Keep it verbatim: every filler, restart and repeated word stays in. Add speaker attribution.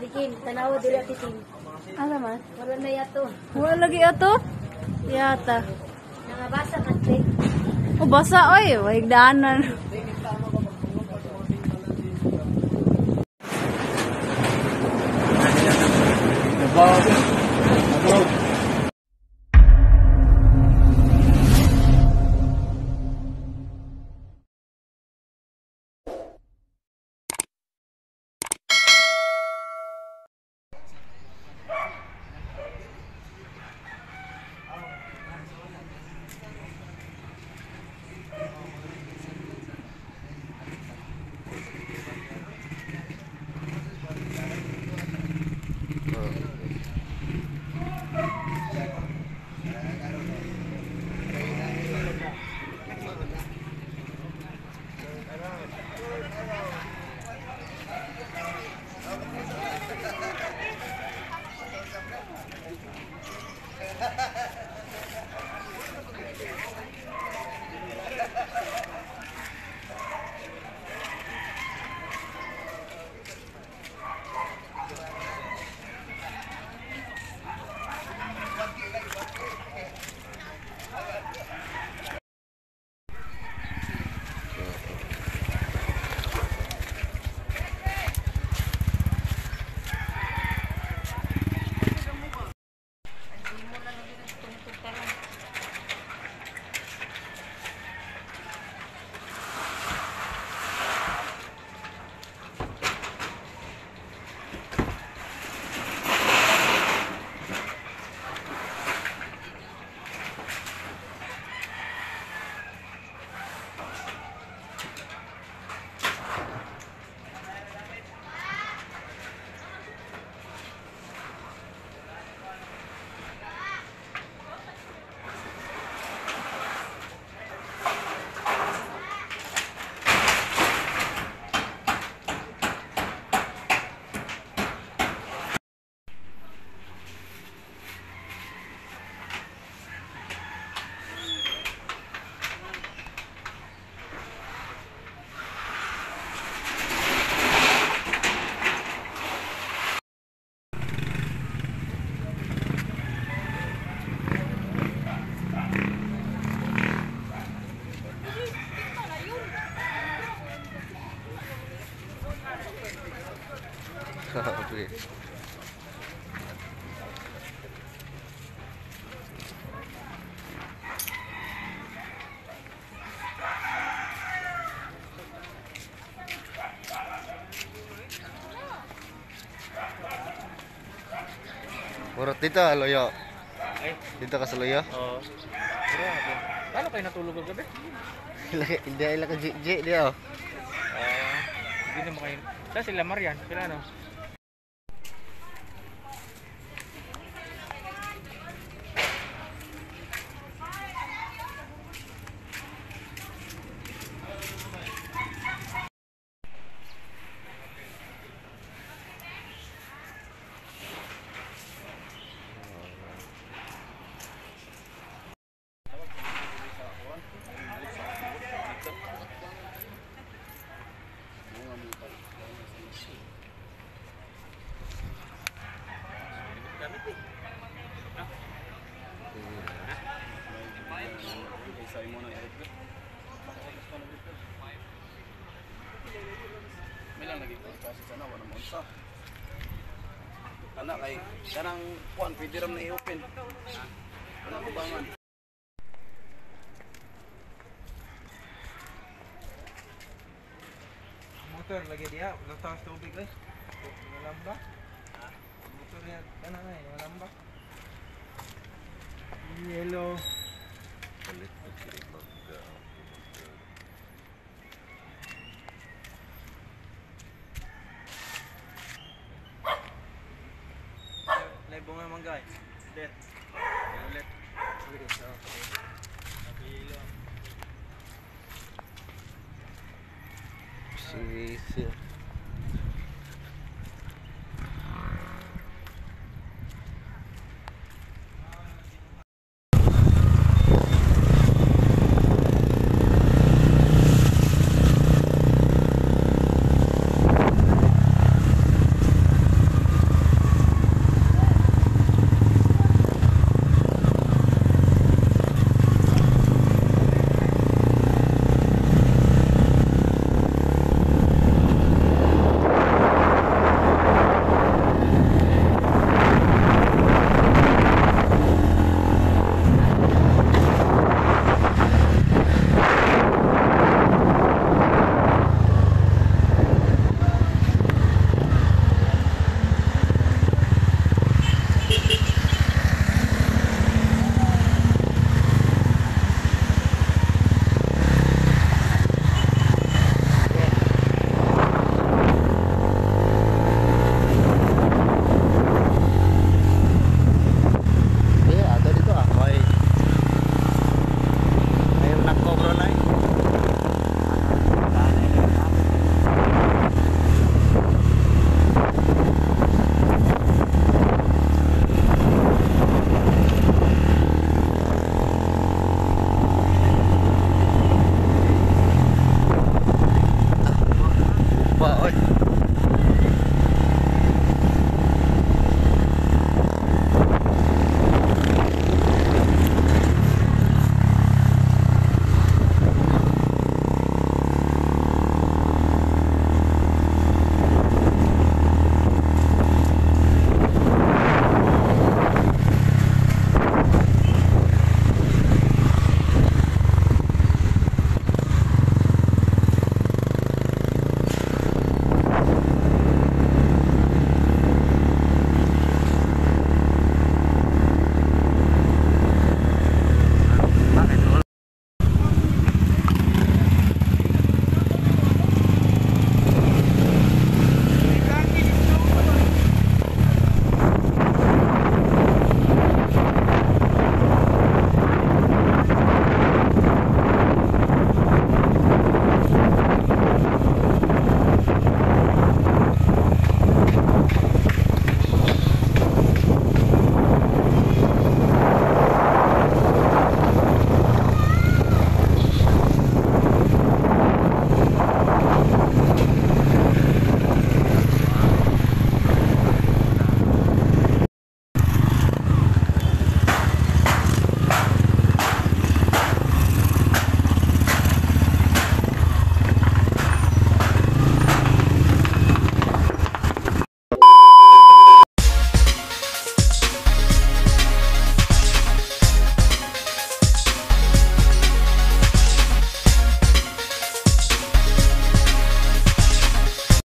Speaker 1: Dikin, tanawa diri titing.
Speaker 2: Ano man?
Speaker 1: Wala na yato.
Speaker 2: Wala lagi ato? Yata.
Speaker 1: Nangabasa ka, Tre.
Speaker 2: O basa oy, wag daanan.
Speaker 3: Oke. Urut dito, Loyo.
Speaker 4: Eh?
Speaker 3: Dito ka sa Loyo?
Speaker 4: Oo. Grabe. Paano kayo natulog kagabi?
Speaker 3: Hindi ay ka J di oh.
Speaker 4: Ah, hindi naman kayo. Saan sila Marian? Sila ano?
Speaker 5: Milang lagi kasi sana wala mo unsa. Ana kay kanang kuan pwede ram na i-open. Ana kubangan.
Speaker 4: Motor lagi dia, udah tahu tubig guys. Nalamba. Motor ya, kana na eh, nalamba. Yellow. Lebong naman guys. Dead. Ulit. Ulit.
Speaker 3: Si